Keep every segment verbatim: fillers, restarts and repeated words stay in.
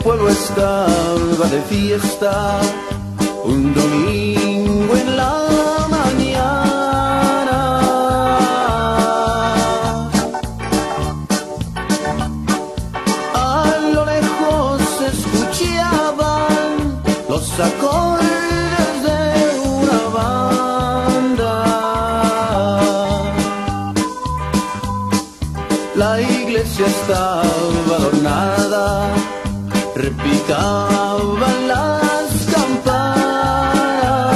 pueblo estaba de fiesta un domingo en la mañana. A lo lejos se escuchaban los acordes de una banda. La iglesia estaba adornada, repicaban las campanas.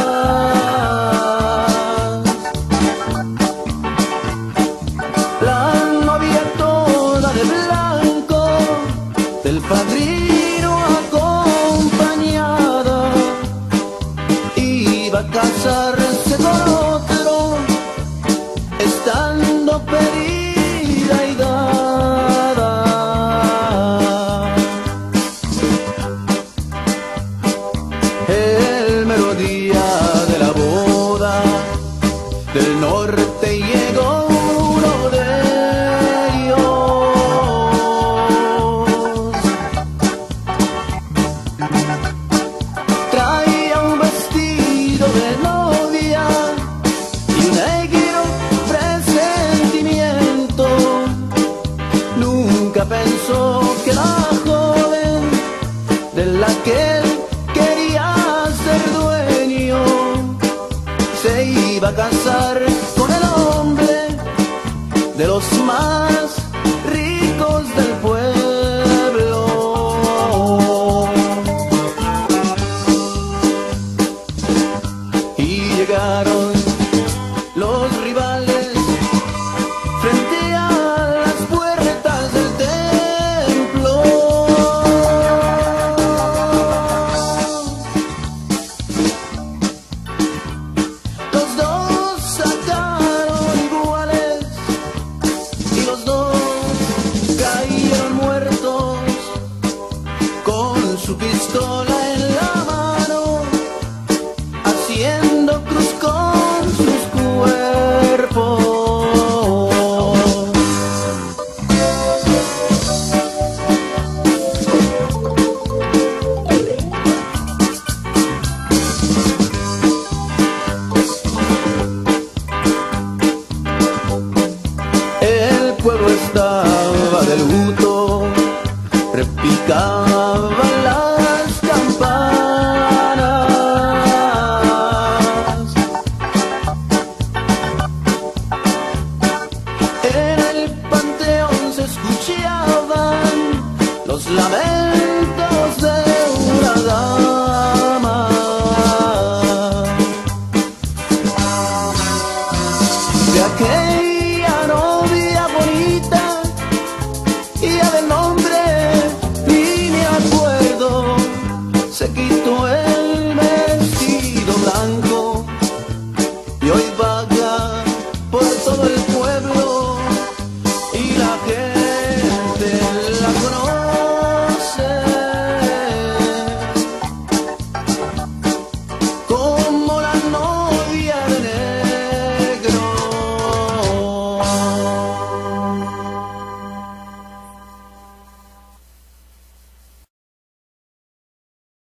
La novia toda de blanco, del padrino acompañada, iba a casarse con otro, estando pedida y dada. El mero día de la boda, del norte llegó uno de ellos. Traía un vestido de novia y un negro presentimiento. Nunca pensó que la joven de la que él quería ser dueño se iba a casar con el hombre de los más ricos del pueblo. Y llegaron los rivales frente a las puertas del templo. Los dos sacaron iguales y los dos cayeron muertos con su pistola en la mano, haciendo cruz con sus cuerpos. El pueblo estaba de luto, repicaban las campanas. En el panteón se escuchaban los lamentos